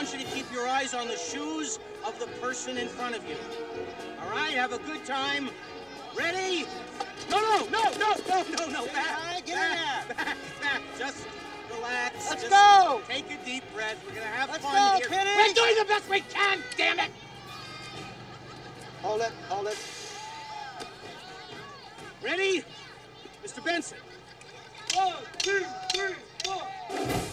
want you to keep your eyes on the shoes of the person in front of you. All right, have a good time. Ready? No, back. Just relax. Let's go. Take a deep breath. We're gonna have Let's fun go, here. Penny. We're doing the best we can, damn it! Hold it. Ready? Mr. Benson. 1, 2, 3, 4.